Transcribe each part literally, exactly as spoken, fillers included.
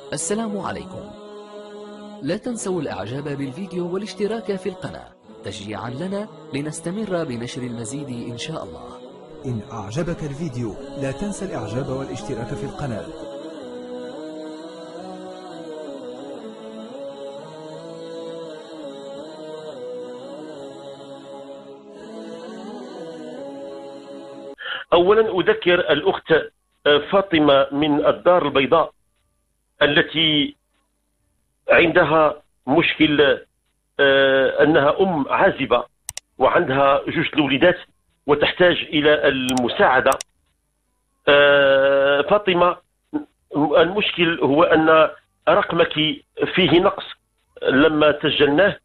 السلام عليكم. لا تنسوا الاعجاب بالفيديو والاشتراك في القناة تشجيعا لنا لنستمر بنشر المزيد ان شاء الله. إن أعجبك الفيديو لا تنسى الإعجاب والاشتراك في القناة. أولا أذكر الأخت فاطمة من الدار البيضاء التي عندها مشكل أنها أم عازبة وعندها جوج الوليدات وتحتاج إلى المساعدة. فاطمة، المشكل هو أن رقمك فيه نقص لما سجلناه،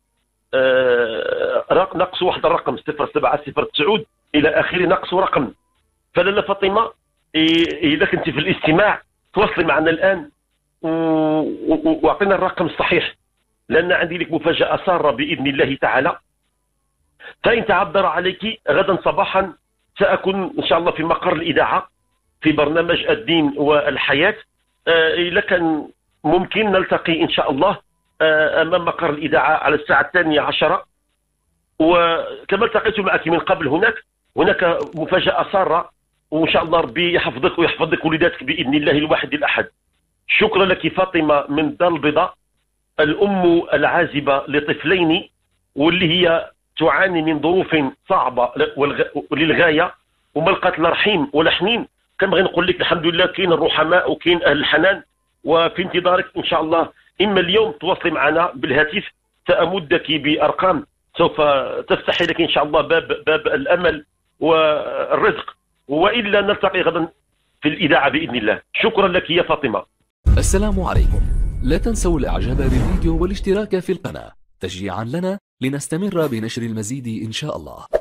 نقص واحد الرقم صفر سبعة صفر تسعود إلى آخره، نقص رقم. فلالا فاطمة، إذا كنت في الاستماع تواصلي معنا الآن واعطينا الرقم الصحيح، لأن عندي لك مفاجأة سارة بإذن الله تعالى. فإن تعذر عليك غدا صباحا سأكون إن شاء الله في مقر الإذاعة في برنامج الدين والحياة. إذا كان ممكن نلتقي إن شاء الله أمام مقر الإذاعة على الساعة الثانية عشرة. وكما التقيت معك من قبل، هناك هناك مفاجأة سارة، وإن شاء الله ربي يحفظك ويحفظ لك وليداتك بإذن الله الواحد الأحد. شكرا لك فاطمة من الدار البيضاء، الأم العازبة لطفلين واللي هي تعاني من ظروف صعبة للغاية وما لقات لا رحيم ولا حنين. كنبغي نقول لك الحمد لله كاين الرحماء وكاين أهل الحنان، وفي انتظارك إن شاء الله. إما اليوم تواصلي معنا بالهاتف، سأمدك بأرقام سوف تفتح لك إن شاء الله باب باب الأمل والرزق، وإلا نلتقي غدا في الإذاعة بإذن الله. شكرا لك يا فاطمة. السلام عليكم. لا تنسوا الاعجاب بالفيديو والاشتراك في القناة تشجيعا لنا لنستمر بنشر المزيد ان شاء الله.